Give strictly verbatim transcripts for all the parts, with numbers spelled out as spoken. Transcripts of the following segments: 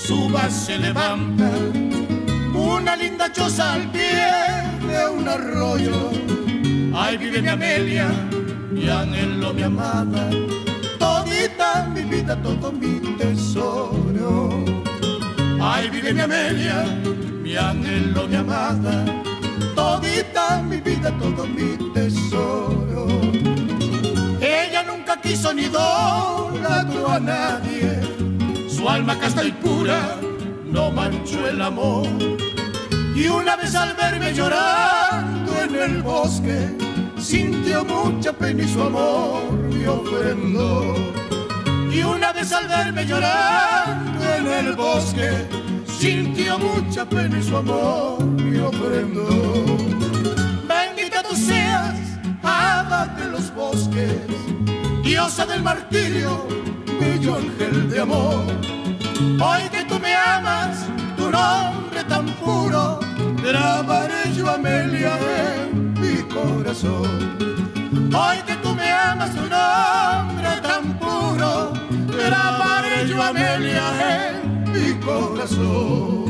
su base levanta una linda choza al pie de un arroyo. Ahí vive mi Amelia, mi anhelo, mi amada, todita mi vida, todo mi tesoro. Ahí vive mi Amelia, mi anhelo, mi amada, todita mi vida, todo mi tesoro. Ella nunca quiso ni idolatró a nadie, su alma casta y pura no manchó el amor. Y una vez al verme llorando en el bosque, sintió mucha pena y su amor me ofrendó. Y una vez al verme llorando en el bosque, sintió mucha pena y su amor me ofrendó. Bendita tú seas, hada de los bosques, diosa del martirio, bello ángel de amor. Hoy que tú me amas, tu nombre tan puro, grabaré yo, Amelia, en mi corazón. Hoy que tú me amas, tu nombre tan puro, grabaré yo, Amelia, en mi corazón.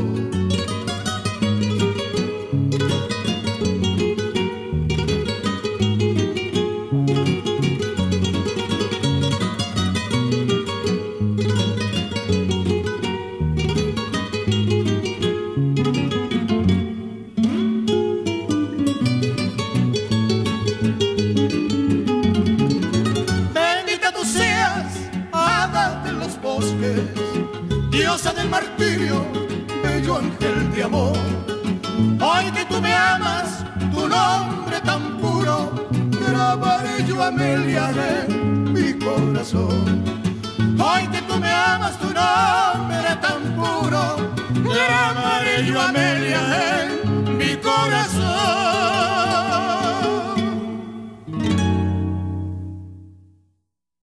Diosa del martirio, bello ángel de amor. Hoy que tú me amas, tu nombre tan puro, grabaré yo, Amelia, en mi corazón. Hoy que tú me amas, tu nombre tan puro, grabaré yo, Amelia, en mi corazón.